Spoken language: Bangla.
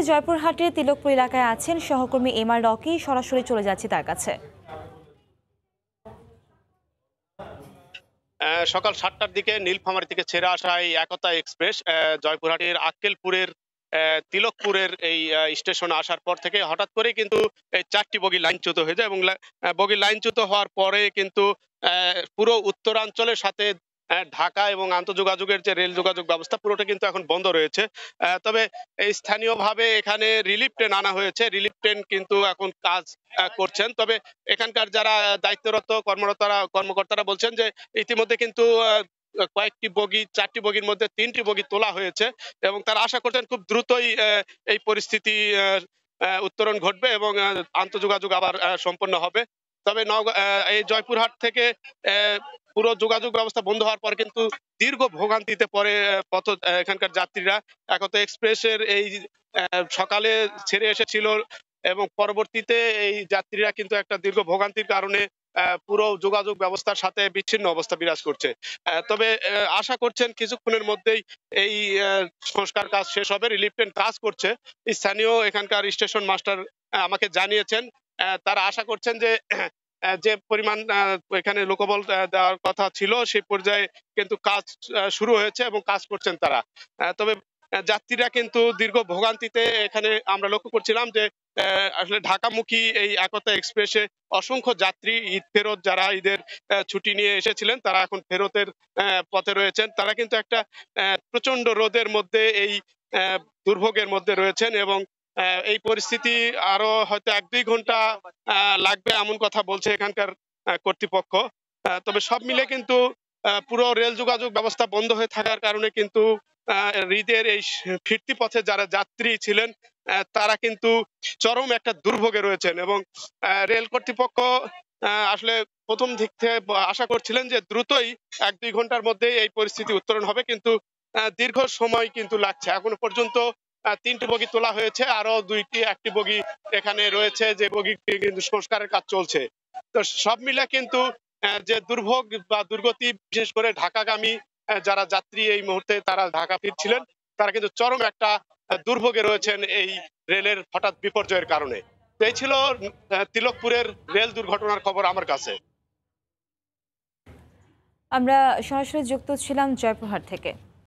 জয়পুরহাটের তিলকপুর এলাকায় আছেন সহকর্মী এমআর রকি, সরাসরি চলে যাচ্ছি তার কাছে। সকাল ৭টার দিকে নীলফামারী থেকে ছেড়ে আসা এই একতা এক্সপ্রেস জয়পুরহাটের আক্কেলপুরের তিলকপুরের এই স্টেশনে আসার পর থেকে হঠাৎ করে কিন্তু এই ৪টি বগি লাইনচ্যুত হয়ে যায় এবং বগি লাইনচ্যুত হওয়ার পরে কিন্তু পুরো উত্তরাঞ্চলের সাথে ঢাকা এবং আন্তঃযোগাযোগের যে রেল যোগাযোগ ব্যবস্থা পুরোটা কিন্তু এখন বন্ধ রয়েছে। তবে এই স্থানীয়ভাবে এখানে রিলিফ ট্রেন আনা হয়েছে। রিলিফ ট্রেন কিন্তু এখন কাজ করছেন। তবে এখানকার যারা দায়িত্বরত কর্মকর্তারা বলছেন যে ইতিমধ্যে কিন্তু কয়েকটি বগি ৪টি বগির মধ্যে ৩টি বগি তোলা হয়েছে এবং তারা আশা করছেন খুব দ্রুতই এই পরিস্থিতি উত্তরণ ঘটবে এবং আন্তঃযোগাযোগ আবার সম্পন্ন হবে। তবে এই জয়পুরহাট থেকে পুরো যোগাযোগ ব্যবস্থা বন্ধ হওয়ার পর কিন্তু দীর্ঘ ভোগান্তিতে পড়ে এখানকার যাত্রীরা। একতা এক্সপ্রেসের এই সকালে ছেড়ে এসেছিল এবং পরবর্তীতে এই যাত্রীরা কিন্তু একটা দীর্ঘ ভোগান্তির কারণে পুরো যোগাযোগ ব্যবস্থার সাথে বিচ্ছিন্ন অবস্থা বিরাজ করছে। তবে আশা করছেন কিছুক্ষণের মধ্যেই এই সংস্কার কাজ শেষ হবে। রিলিফ ট্রেন কাজ করছে। স্থানীয় এখানকার স্টেশন মাস্টার আমাকে জানিয়েছেন তারা আশা করছেন যে যে পরিমাণ এখানে লোকবল দেওয়ার কথা ছিল সেই পর্যায়ে কিন্তু কাজ শুরু হয়েছে এবং কাজ করছেন তারা। তবে যাত্রীরা কিন্তু দীর্ঘ ভোগান্তিতে এখানে আমরা লক্ষ্য করছিলাম যে আসলে ঢাকামুখী এই একতা এক্সপ্রেসে অসংখ্য যাত্রী ঈদ ফেরত যারা ঈদের ছুটি নিয়ে এসেছিলেন তারা এখন ফেরতের পথে রয়েছেন। তারা কিন্তু একটা প্রচন্ড রোদের মধ্যে এই দুর্ভোগের মধ্যে রয়েছেন এবং এই পরিস্থিতি আরো হয়তো ১-২ ঘন্টা লাগবে এমন কথা বলছে এখানকার কর্তৃপক্ষ। তবে সব মিলে কিন্তু পুরো রেল যোগাযোগ ব্যবস্থা বন্ধ হয়ে থাকার কারণে কিন্তু ঈদের এই ফিরতি পথে যারা যাত্রী ছিলেন তারা কিন্তু চরম একটা দুর্ভোগে রয়েছেন এবং রেল কর্তৃপক্ষ আসলে প্রথম দিক থেকে আশা করছিলেন যে দ্রুতই ১-২ ঘন্টার মধ্যে এই পরিস্থিতি উত্তরণ হবে, কিন্তু দীর্ঘ সময় কিন্তু লাগছে। এখনো পর্যন্ত ৩টি বগি তোলা হয়েছে, আরো একটি বগি এখানে রয়েছে যে বগি কিন্তু সংস্কারের কাজ চলছে। তো সব মিলে কিন্তু যে দুর্ভোগ বা দুর্গতি বিশেষ করে ঢাকাগামী যারা যাত্রী এই মুহূর্তে তারা ঢাকা ফিরছিলেন তারা কিন্তু চরম একটা দুর্ভোগে রয়েছেন এই রেলের হঠাৎ বিপর্যয়ের কারণে। তো এই ছিল তিলকপুরের রেল দুর্ঘটনার খবর আমার কাছে। আমরা সরাসরি যুক্ত ছিলাম জয়পুরহাট থেকে।